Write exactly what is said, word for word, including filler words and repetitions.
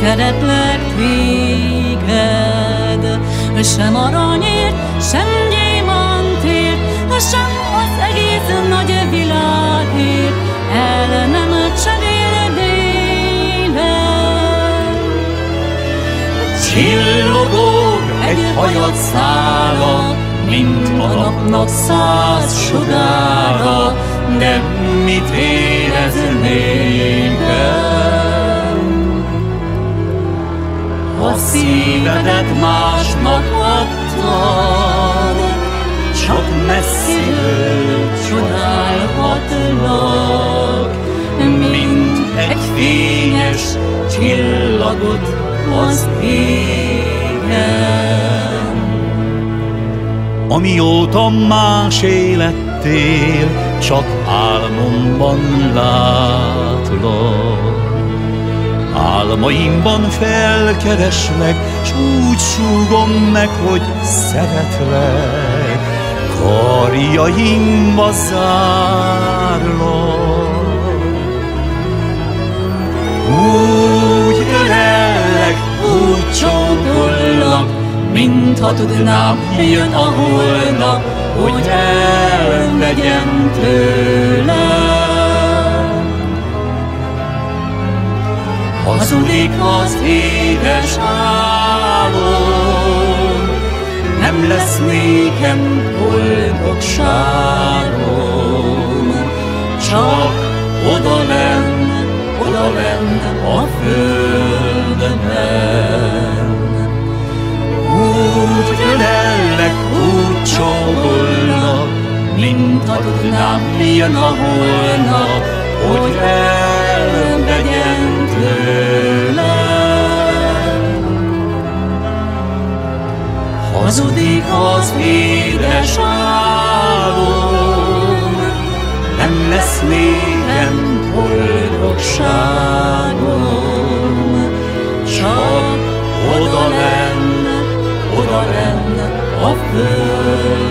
szeretlek téged, sem aranyért, sem gyémántért, sem az egész nagy világért, el nem cserélnélek. Csillogok egy hajad szála, mint a napnak száz sugára, de mit éreznék el? Ha szívedet másnak adtad, csak messziről csodálhatlak, mint egy fényes csillagot az égen. Amióta másé lettél, csak álmomban látlak. Álmaimban felkereslek, s úgy súgom meg, hogy szeretlek. Karjaimba zárlak. Úgy ölellek, úgy csókollak, mintha tudnám, jön a holnap, hogy elvegyem tőlem. Hazudik az édes álom, nem lesz nékem boldogságom, csak odalenn, odalenn a földben. Úgy ölellek, úgy csókollak, mintha tudnám, jön a holnap, hogy elvegyem tőlem. Hazudik az édes álom, nem lesz nékem boldogságom, csak odalenn, odalenn a föld.